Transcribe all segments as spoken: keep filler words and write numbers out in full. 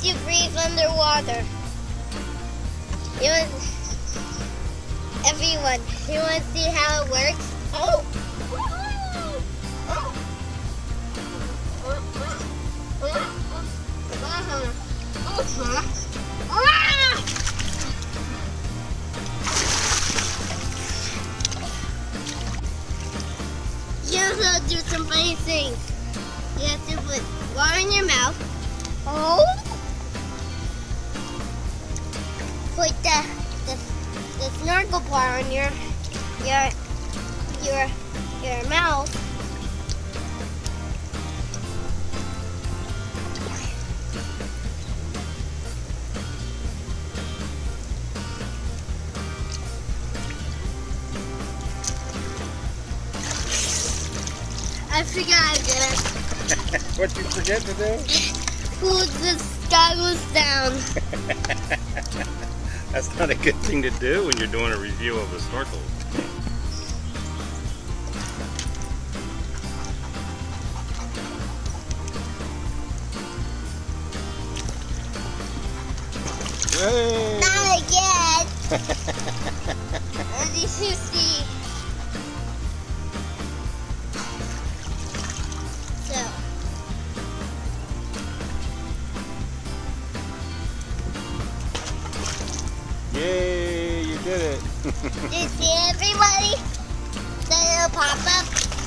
lets you breathe underwater. You want, everyone, you want to see how it works? Oh! You also do some funny things. You have to put water in your mouth. Oh! Put the, the, the snorkel part on your your your your mouth. I forgot I did it. What'd you forget to do? Pull the goggles down. That's not a good thing to do when you're doing a review of a snorkel. Yay! Not again. As you should see. So. Yay! You did it. Did you see everybody? The little pop-up.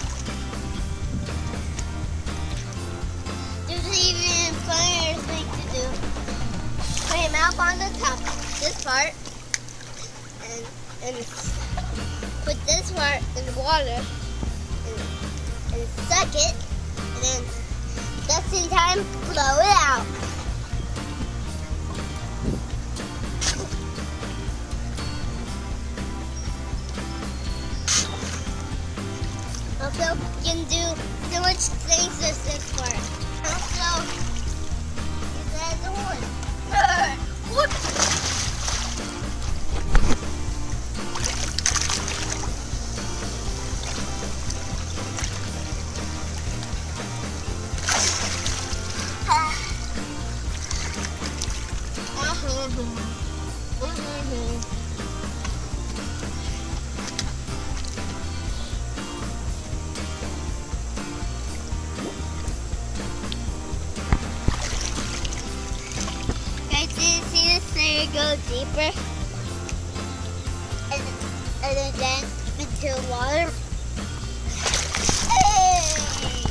There's even funnier thing to do. Put your mouth on the top, this part, and and put this part in the water, and, and suck it, and then just in time, blow it out. Also, you can do so much things with this part. Also, use it as a horse. Whoop! Go deeper and, and then into the water. Hey!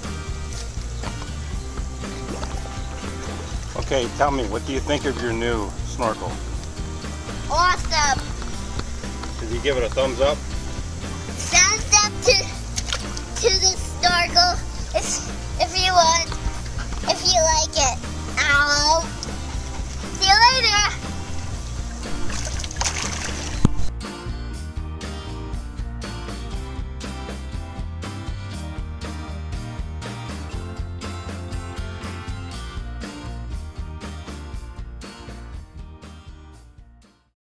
Okay, tell me, what do you think of your new snorkel? Awesome! Did you give it a thumbs up?